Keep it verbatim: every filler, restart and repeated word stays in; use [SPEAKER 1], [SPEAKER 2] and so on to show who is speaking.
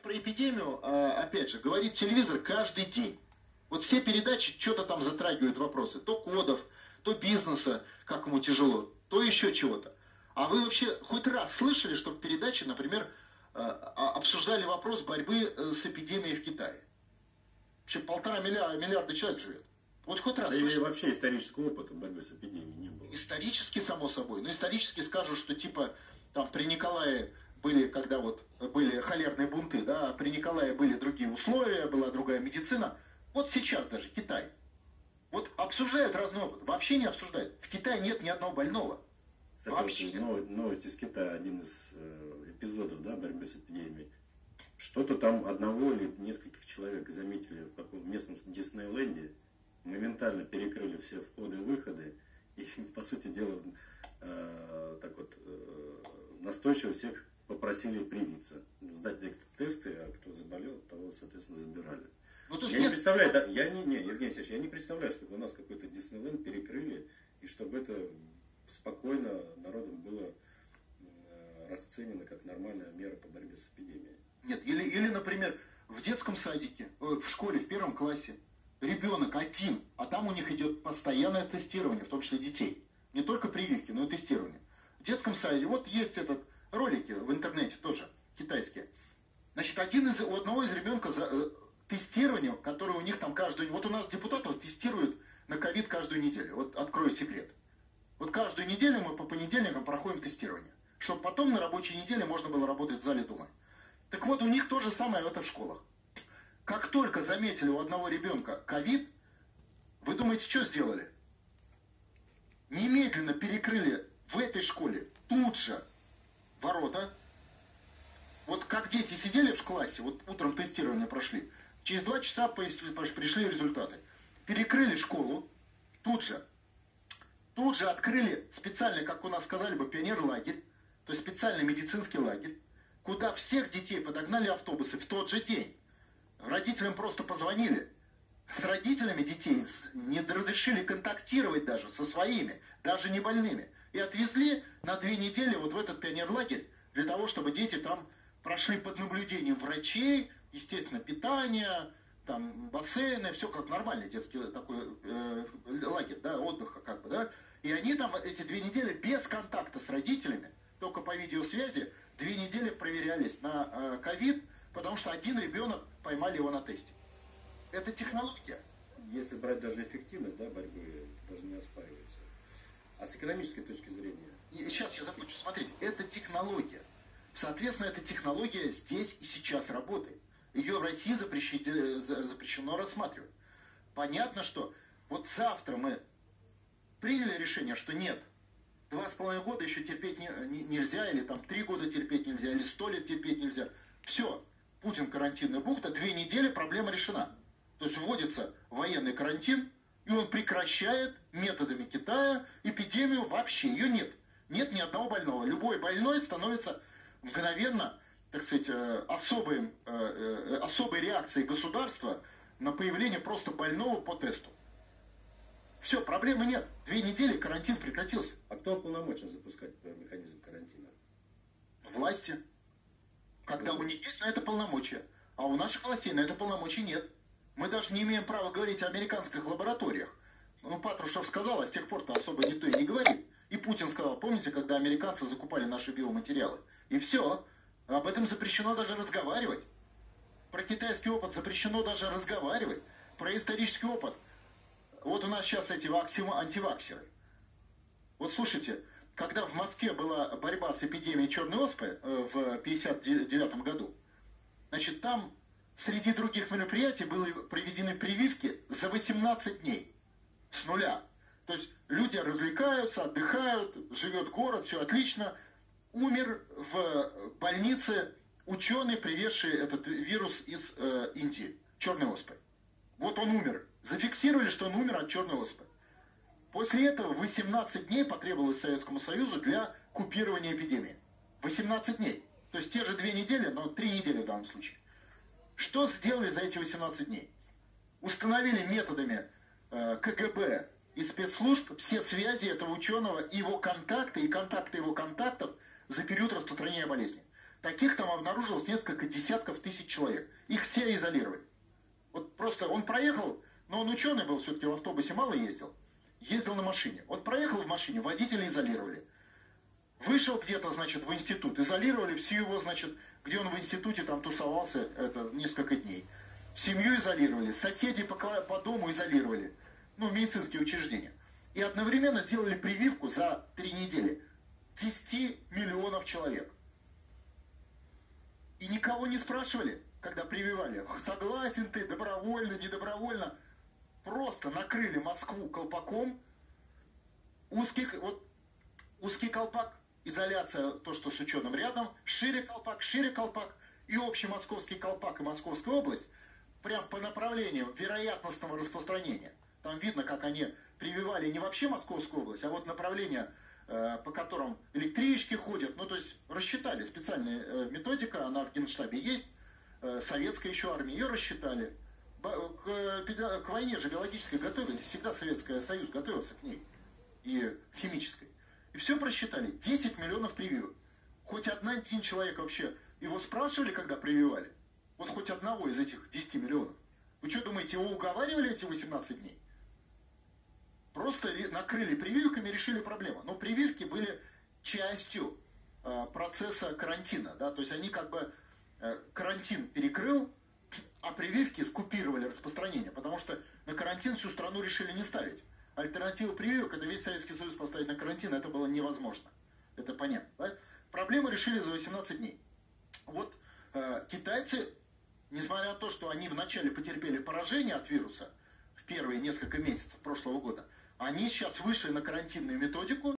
[SPEAKER 1] про эпидемию, опять же, говорит телевизор каждый день. Вот все передачи что-то там затрагивают вопросы. То кодов, то бизнеса, как ему тяжело, то еще чего-то. А вы вообще хоть раз слышали, что в передаче, например, обсуждали вопрос борьбы с эпидемией в Китае? Вообще полтора миллиарда, миллиарда человек живет. Вот хоть раз.
[SPEAKER 2] Да и вообще исторического опыта борьбы с эпидемией не было.
[SPEAKER 1] Исторически, само собой. Но исторически скажут, что типа там при Николае были, когда вот были холерные бунты, да, при Николае были другие условия, была другая медицина. Вот сейчас даже Китай. Вот обсуждают разный опыт. Вообще не обсуждают. В Китае нет ни одного больного.
[SPEAKER 2] Кстати, вообще вот новость из Китая, один из э, эпизодов, да, борьбы с эпидемией. Что-то там одного или нескольких человек заметили в каком местном Диснейленде. Моментально перекрыли все входы и выходы. И, по сути дела, э, так вот, э, настойчиво всех попросили привиться. Сдать тесты, а кто заболел, того, соответственно, забирали. Ну, я нет... не представляю, да, я не, не, Евгений Алексеевич, я не представляю, чтобы у нас какой-то Диснейленд перекрыли, и чтобы это спокойно народом было э, расценено как нормальная мера по борьбе с эпидемией.
[SPEAKER 1] Нет, или, или, например, в детском садике, в школе, в первом классе, ребенок один, а там у них идет постоянное тестирование, в том числе детей. Не только прививки, но и тестирование. В детском садике, вот есть этот ролики в интернете тоже, китайские. Значит, один из, у одного из ребенка за, тестирование, которое у них там каждую... Вот у нас депутатов тестируют на ковид каждую неделю. Вот открою секрет. Вот каждую неделю мы по понедельникам проходим тестирование. Чтобы потом на рабочей неделе можно было работать в зале Думы. Так вот, у них то же самое это в школах. Как только заметили у одного ребенка ковид, вы думаете, что сделали? Немедленно перекрыли в этой школе тут же ворота. Вот как дети сидели в классе, вот утром тестирование прошли, через два часа пришли результаты. Перекрыли школу тут же. Тут же открыли специально, как у нас сказали бы, пионер-лагерь, то есть специальный медицинский лагерь, куда всех детей подогнали автобусы в тот же день. Родителям просто позвонили. С родителями детей не разрешили контактировать даже со своими, даже не больными. И отвезли на две недели вот в этот пионер-лагерь, для того, чтобы дети там прошли под наблюдением врачей, естественно, питание, там бассейны, все как нормальный детский такой э, лагерь, да, отдыха как бы, да. И они там эти две недели без контакта с родителями, только по видеосвязи, две недели проверялись на ковид, э, потому что один ребенок поймали его на тесте. Это технология.
[SPEAKER 2] Если брать даже эффективность, да, борьбы, это даже не оспаривается. А с экономической точки зрения?
[SPEAKER 1] И сейчас я закончу. Смотрите, это технология. Соответственно, эта технология здесь и сейчас работает. Ее в России запрещено, запрещено рассматривать. Понятно, что вот завтра мы приняли решение, что нет, два с половиной года еще терпеть не, не, нельзя, или там три года терпеть нельзя, или сто лет терпеть нельзя. Все, Путин карантинная бухта, две недели, проблема решена. То есть вводится военный карантин, и он прекращает методами Китая эпидемию вообще. Ее нет. Нет ни одного больного. Любой больной становится мгновенно, так сказать, особой, особой реакцией государства на появление просто больного по тесту. Все, проблемы нет. Две недели карантин прекратился.
[SPEAKER 2] А кто уполномочен запускать механизм карантина?
[SPEAKER 1] Власти. Когда у них есть на это полномочия. А у наших властей на это полномочий нет. Мы даже не имеем права говорить о американских лабораториях. Ну, Патрушев сказал, а с тех пор-то особо никто и не говорит. И Путин сказал, помните, когда американцы закупали наши биоматериалы? И все. Об этом запрещено даже разговаривать. Про китайский опыт запрещено даже разговаривать. Про исторический опыт. Вот у нас сейчас эти антиваксеры. Вот слушайте, когда в Москве была борьба с эпидемией черной оспы в пятьдесят девятом году, значит, там среди других мероприятий были проведены прививки за восемнадцать дней. С нуля. То есть люди развлекаются, отдыхают, живет город, все отлично. Умер в больнице ученый, привезший этот вирус из э, Индии, черной оспы. Вот он умер. Зафиксировали, что он умер от черной оспы. После этого восемнадцать дней потребовалось Советскому Союзу для купирования эпидемии. восемнадцать дней. То есть те же две недели, но три недели в данном случае. Что сделали за эти восемнадцать дней? Установили методами э, ка гэ бэ и спецслужб все связи этого ученого, его контакты и контакты его контактов за период распространения болезни. Таких там обнаружилось несколько десятков тысяч человек. Их все изолировали. Вот просто он проехал, но он ученый был, все-таки в автобусе мало ездил. Ездил на машине. Вот проехал в машине, водителя изолировали. Вышел где-то, значит, в институт, изолировали всю его, значит, где он в институте там тусовался, это несколько дней. Семью изолировали, соседей по, по дому изолировали, ну, медицинские учреждения. И одновременно сделали прививку за три недели десяти миллионов человек. И никого не спрашивали, когда прививали, согласен ты, добровольно, недобровольно. Просто накрыли Москву колпаком, узкий, вот, узкий колпак, изоляция, то, что с ученым рядом, шире колпак, шире колпак, и общий московский колпак и Московская область, прям по направлению вероятностного распространения. Там видно, как они прививали не вообще Московскую область, а вот направление, э, по которым электрички ходят, ну, то есть рассчитали, специальная э, методика, она в Генштабе есть, э, советская еще армия, ее рассчитали. К, к войне же биологической готовились, всегда Советский Союз готовился к ней, и химической. И все просчитали, десять миллионов прививок. Хоть один человек вообще, его спрашивали, когда прививали? Вот хоть одного из этих десяти миллионов. Вы что думаете, его уговаривали эти восемнадцать дней? Просто накрыли прививками и решили проблему. Но прививки были частью э, процесса карантина. Да? То есть они как бы э, карантин перекрыл, а прививки скупировали распространение, потому что на карантин всю страну решили не ставить. Альтернатива прививок, это весь Советский Союз поставить на карантин, это было невозможно. Это понятно. Да? Проблему решили за восемнадцать дней. Вот э, китайцы, несмотря на то, что они вначале потерпели поражение от вируса в первые несколько месяцев прошлого года, они сейчас вышли на карантинную методику,